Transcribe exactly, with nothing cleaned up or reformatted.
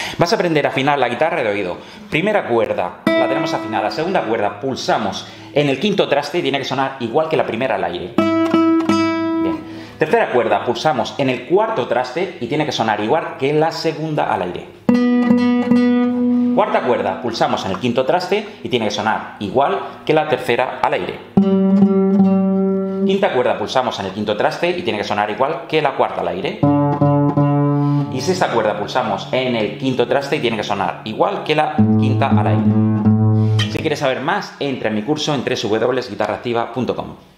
Vas a aprender a afinar la guitarra de oído. Primera cuerda, la tenemos afinada. Segunda cuerda, pulsamos en el quinto traste y tiene que sonar igual que la primera al aire. Bien. Tercera cuerda, pulsamos en el cuarto traste y tiene que sonar igual que la segunda al aire. Cuarta cuerda, pulsamos en el quinto traste y tiene que sonar igual que la tercera al aire. Quinta cuerda, pulsamos en el quinto traste y tiene que sonar igual que la cuarta al aire. Y sexta cuerda, pulsamos en el quinto traste y tiene que sonar igual que la quinta al aire. Si quieres saber más, entra en mi curso en doble u doble u doble u punto guitarra activa punto com.